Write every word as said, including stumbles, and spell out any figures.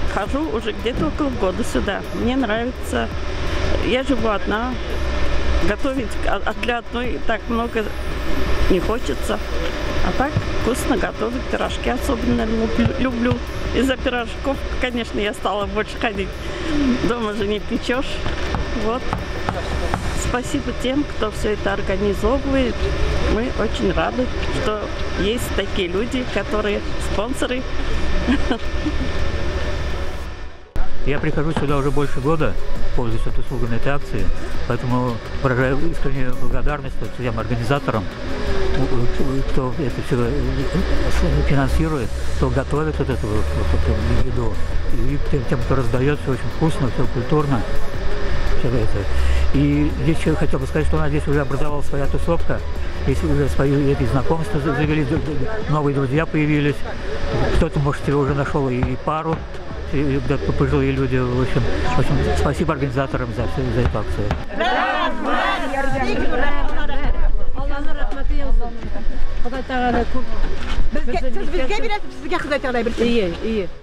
хожу уже где-то около года сюда. Мне нравится. Я живу одна. Готовить для одной так много не хочется. А так вкусно готовить. Пирожки особенно люблю. Из-за пирожков, конечно, я стала больше ходить. Дома же не печешь. Вот. Спасибо тем, кто все это организовывает. Мы очень рады, что есть такие люди, которые спонсоры. Я прихожу сюда уже больше года, пользуюсь этой услугами этой акции, поэтому выражаю искреннюю благодарность всем организаторам, кто это все финансирует, кто готовит вот эту, вот эту еду, и тем, кто раздает, все очень вкусно, все культурно. Все это. И здесь еще хотел бы сказать, что у нас здесь уже образовалась своя тусовка, здесь уже свои эти знакомства завели, новые друзья появились, кто-то, может, себе уже нашел и пару. И пожилые люди, в общем, в общем, спасибо организаторам за, за эту акцию. Bizga bizga berasiz, sizga xizmat qilay bir.